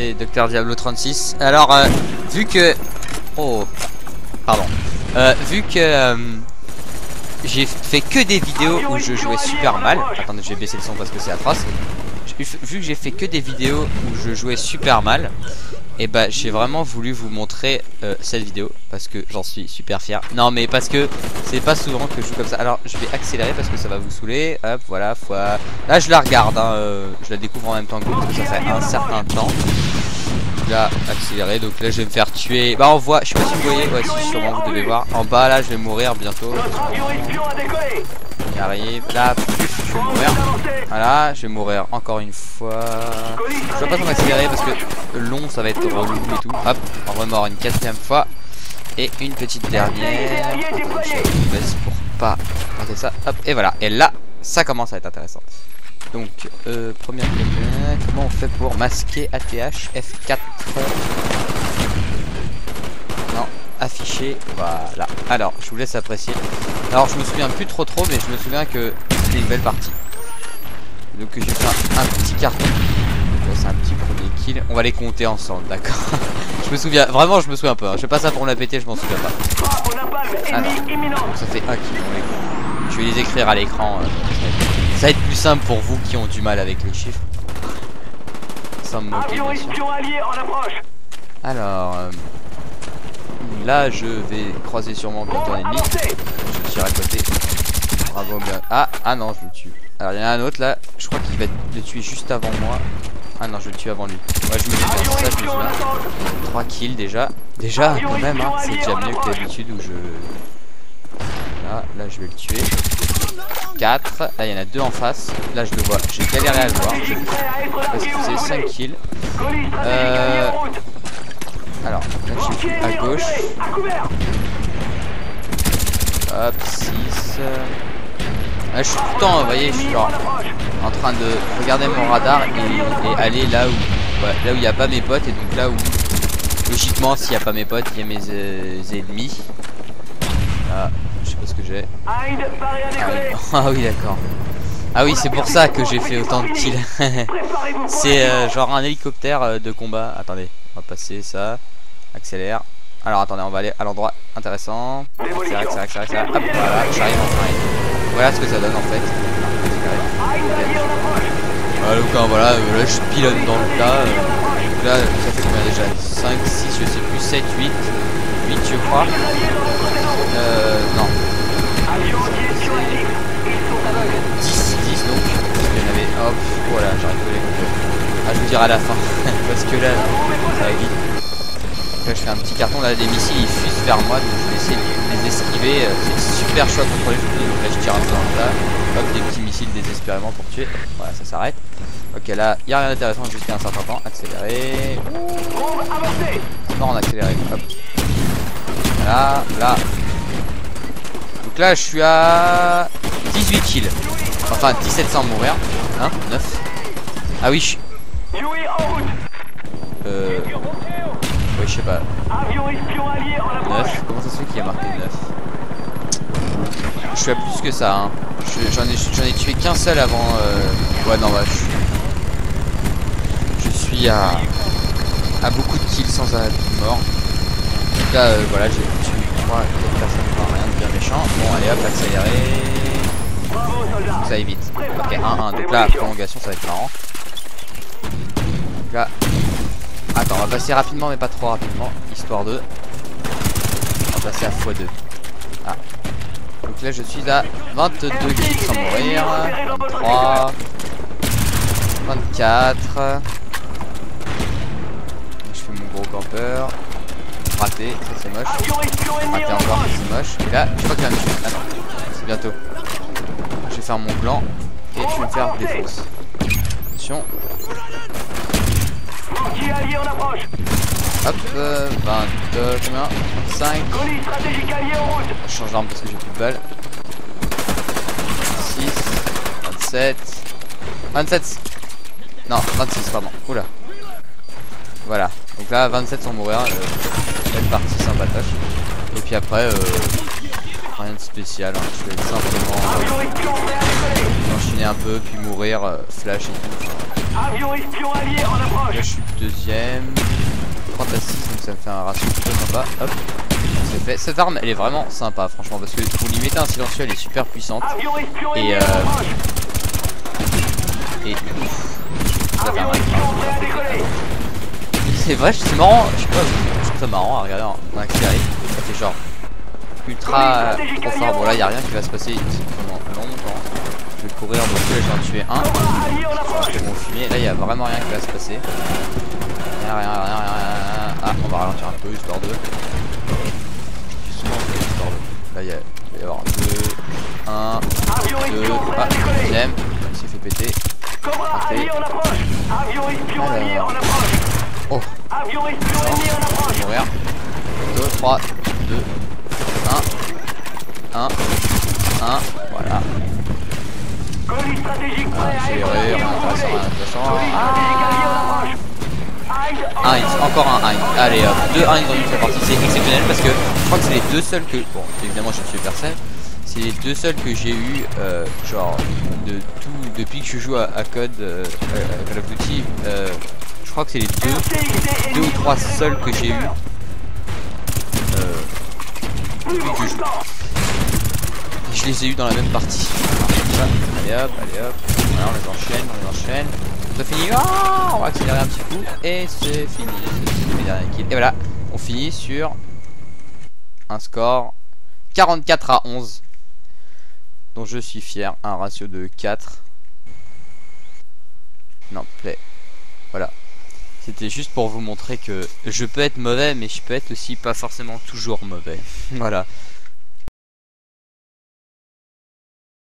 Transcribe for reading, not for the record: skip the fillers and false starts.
c'est Dr Diablo 36. Alors, vu que... Oh, pardon. Vu que j'ai fait que des vidéos où je jouais super mal. Attendez, je vais baisser le son parce que c'est atroce. Vu que j'ai fait que des vidéos où je jouais super mal, et bah j'ai vraiment voulu vous montrer cette vidéo parce que j'en suis super fier. Non mais parce que c'est pas souvent que je joue comme ça. Alors je vais accélérer parce que ça va vous saouler. Hop, voilà, là je la regarde, hein, je la découvre en même temps que vous parce que ça fait un certain temps. Là, accélérer, donc là je vais me faire tuer. Bah on voit, je sais pas si vous voyez, ouais si sûrement vous devez voir. En bas là je vais mourir bientôt. Il arrive, là, je vais mourir. Voilà, je vais mourir encore une fois. Je vais pas trop m'accélérer parce que long ça va être relou et tout. Hop, on remord une 4e fois. Et une petite dernière. Je baisse pour pas rater ça. Hop, et voilà. Et là, ça commence à être intéressant. Donc, première question, comment on fait pour masquer ATH F4? Non, afficher, voilà. Alors, je vous laisse apprécier. Alors, je me souviens plus trop, mais je me souviens que c'était une belle partie. Donc, j'ai fait un petit carton. C'est un petit premier kill. On va les compter ensemble, d'accord? Je me souviens, vraiment, je me souviens pas. Hein. Je fais pas ça pour me la péter, je m'en souviens pas. Alors, donc ça fait un kill. Je vais les écrire à l'écran. Ça va être plus simple pour vous qui ont du mal avec les chiffres. Sans me moquer, bien sûr. Alors, là, je vais croiser sûrement bientôt un ennemi. Je tire à côté. Bravo, bien. Ah non, je le tue. Alors, il y en a un autre là. Je crois qu'il va le tuer juste avant moi. Ah non, je le tue avant lui. Ouais, je me dis bien, ça, je me souviens. 3 kills déjà. Déjà, quand même, hein, c'est déjà mieux que d'habitude où je... Là, je vais le tuer. 4. Là, il y en a 2 en face. Là, je le vois. J'ai galéré à le voir. Parce que c'est 5 kills. Alors, là, j'ai vu à gauche. Hop, 6. Là, je suis tout le temps, vous voyez, je suis genre en train de regarder mon radar et aller là où il n'y a pas mes potes. Et donc là où, logiquement, s'il n'y a pas mes potes, il y a mes ennemis. Là, je sais pas ce que j'ai. Ah oui, d'accord. Ah oui, c'est pour ça que j'ai fait autant de kills. C'est genre un hélicoptère de combat. Attendez, on va passer ça. Accélère. Alors attendez, on va aller à l'endroit intéressant. Accélère. Hop, voilà, j'arrive enfin. Voilà ce que ça donne en fait. Voilà, là je pilonne dans le tas. Donc là, ça fait combien déjà? 5, 6, je sais plus, 7, 8. 8 je crois. Non. 10 donc. Il y en avait. Hop, voilà, j'arrête de les compter. Ah, je vous dirai à la fin. Parce que là, ça va vite. Donc là, je fais un petit carton. Là, les missiles ils fusent vers moi. Donc je vais essayer de les esquiver. C'est super chaud à contrôler. Donc là, je tire un peu dans le tas. Hop, des petits missiles désespérément pour tuer. Voilà, ça s'arrête. Ok, là, il n'y a rien d'intéressant jusqu'à un certain temps. Accélérer. Non, on accélère. Hop. Voilà, là. Donc là, je suis à 18 kills. Enfin, 17 sans mourir. Hein, 9. Ah oui, je... Oui, je sais pas. 9. Comment ça se fait qu'il y a marqué 9? Je suis à plus que ça, hein. J'en ai tué qu'un seul avant. Ouais, non, bah, je suis à beaucoup de kills sans être mort. Donc là, voilà, j'ai tué 3 4 personnes, enfin, rien de bien méchant. Bon, allez hop, accélérer. Donc ça évite. Ok, 1-1. Donc là, prolongation, ça va être marrant. Donc là. Attends, on va passer rapidement, mais pas trop rapidement. Histoire de. On va passer à x2. Ah. Donc là, je suis à 22 kills sans mourir. 23. 24. Je fais mon gros campeur. Raté, ça c'est moche. Raté encore, c'est moche. Et là, je crois qu'il va me tuer. Ah non, c'est bientôt. Je vais faire mon plan et je vais me faire défausse. Attention. Hop, 22, combien? 25. Je change d'arme parce que j'ai plus de balles. 6, 27. 27. Non, 26, pardon. Oula. Voilà. Donc là, 27 sans mourir. Belle partie sympatoche. Et puis après, rien de spécial. Hein. Je vais simplement enchaîner un peu, puis mourir, flash et tout. Avion espion allié en approche. Là je suis deuxième. 30 à 6, donc ça me fait un ratio plutôt sympa. Hop, c'est fait. Cette arme elle est vraiment sympa franchement parce que vous lui mettez un silencieux, elle est super puissante. Avion espion Et ennemi en approche. et ça fait un Avion mal. espion prêt à décoller. C'est vrai, c'est marrant, je sais pas, je trouve ça marrant à regarder en accéléré. Ça fait genre ultra trop fort. Bon là y'a rien qui va se passer pendant longtemps. Je vais courir, donc là j'en ai tué un. Cobra allié en approche. Je vais m'en fumer. Là y'a vraiment rien qui va se passer. Rien. Ah, on va ralentir un peu histoire de. Justement, histoire de. Là il va y avoir 2, 1, Avion 2, espion prêt ah, à décoller. deuxième. Il s'est fait péter. Cobra allié en approche. Avion espion allié en approche. Oh, Avion espion ennemi en approche. mourir. 2, 3, 2, 1, 1, 1, voilà. Colis stratégique prêt à Accéléré, rien d'intéressant. Colis stratégique allié en approche. Heinz, encore un Heinz. Allez hop, 2 Heinz dans une seule partie, c'est exceptionnel parce que je crois que c'est les deux seuls que. Bon, évidemment, je suis personne. C'est les deux seuls que j'ai eu, genre, de tout, depuis que je joue à Code, à Call of Duty. Je crois que c'est les deux ou trois seuls que j'ai eu. Depuis que je joue. Et je les ai eu dans la même partie. Allez hop. Voilà, on les enchaîne. Ça finit. Oh, on va accélérer un petit coup. Et c'est fini. C'est le dernier kill. Et voilà, on finit sur un score 44 à 11. Dont je suis fier. Un ratio de 4. Non, play. Voilà. C'était juste pour vous montrer que je peux être mauvais, mais je peux être aussi pas forcément toujours mauvais. Voilà.